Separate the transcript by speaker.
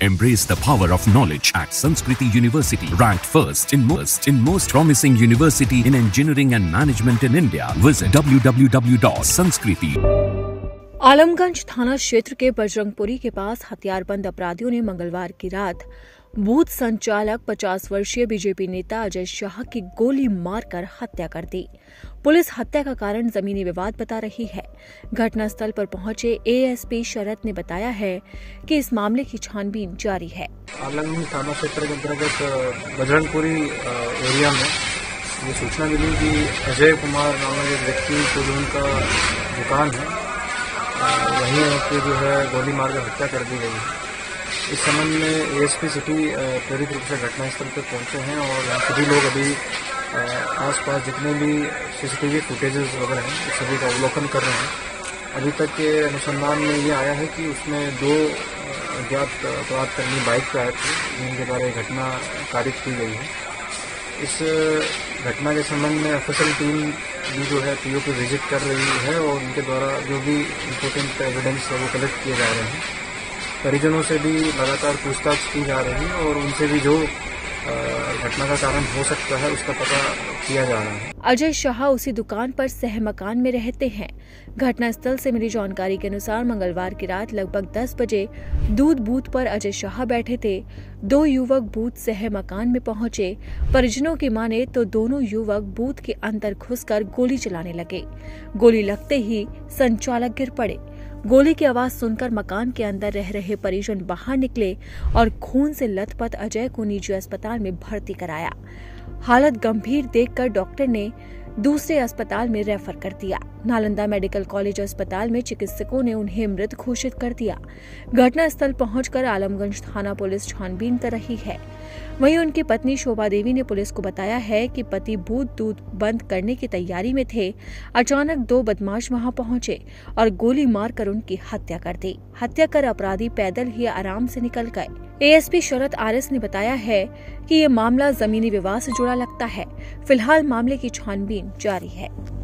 Speaker 1: Embrace the power of knowledge at Sanskriti University, ranked first in most promising university in engineering and management in India. Visit www.sanskriti.
Speaker 2: Alamganj थाना क्षेत्र के बजरंगपुरी के पास हथियारबंद अपराधियों ने मंगलवार की रात बूथ संचालक 50 वर्षीय बीजेपी नेता अजय शाह की गोली मारकर हत्या कर दी। पुलिस हत्या का कारण जमीनी विवाद बता रही है। घटनास्थल पर पहुंचे एएसपी शरद ने बताया है कि इस मामले की छानबीन जारी है।
Speaker 3: आलमगंज थाना क्षेत्र के अंतर्गत बजरंगपुरी एरिया में ये सूचना मिली कि अजय कुमार नामक एक व्यक्ति को जो उनका दुकान है वहीं पे जो है गोली मारकर हत्या कर दी गई है। इस संबंध में एएसपी सिटी त्वरित रूप से घटनास्थल पर पहुंचे हैं और सभी लोग अभी आसपास जितने भी सीसीटीवी फुटेजेस वगैरह हैं उस सभी का अवलोकन कर रहे हैं। अभी तक के अनुसंधान में ये आया है कि उसमें 2 अज्ञात अपराधकर्मी बाइक पर आए थे जिनके बारे में घटना कारित की गई है। इस घटना के संबंध में ऑफिशियल टीम भी जो है पीओ पे विजिट कर रही है और उनके द्वारा जो भी इम्पोर्टेंट एविडेंस है वो कलेक्ट किए जा रहे हैं। परिजनों से भी लगातार पूछताछ की जा रही है और उनसे भी जो घटना का कारण हो सकता है उसका पता किया जा रहा है।
Speaker 2: अजय शाह उसी दुकान पर सह मकान में रहते हैं। घटनास्थल से मिली जानकारी के अनुसार मंगलवार की रात लगभग 10 बजे दूध बूथ पर अजय शाह बैठे थे। 2 युवक बूथ सह मकान में पहुंचे। परिजनों की माने तो दोनों युवक बूथ के अंदर घुसकर गोली चलाने लगे। गोली लगते ही संचालक गिर पड़े। गोली की आवाज सुनकर मकान के अंदर रह रहे परिजन बाहर निकले और खून से लथपथ अजय को निजी अस्पताल में भर्ती कराया। हालत गंभीर देखकर डॉक्टर ने दूसरे अस्पताल में रेफर कर दिया। नालंदा मेडिकल कॉलेज अस्पताल में चिकित्सकों ने उन्हें मृत घोषित कर दिया। घटनास्थल पहुंचकर आलमगंज थाना पुलिस छानबीन कर रही है। वहीं उनकी पत्नी शोभा देवी ने पुलिस को बताया है कि पति बूथ दूध बंद करने की तैयारी में थे। अचानक 2 बदमाश वहां पहुंचे और गोली मारकर उनकी हत्या कर दी। हत्या कर अपराधी पैदल ही आराम से निकल गए। एएसपी शरद आरएस ने बताया है कि ये मामला जमीनी विवाद से जुड़ा लगता है। फिलहाल मामले की छानबीन जारी है।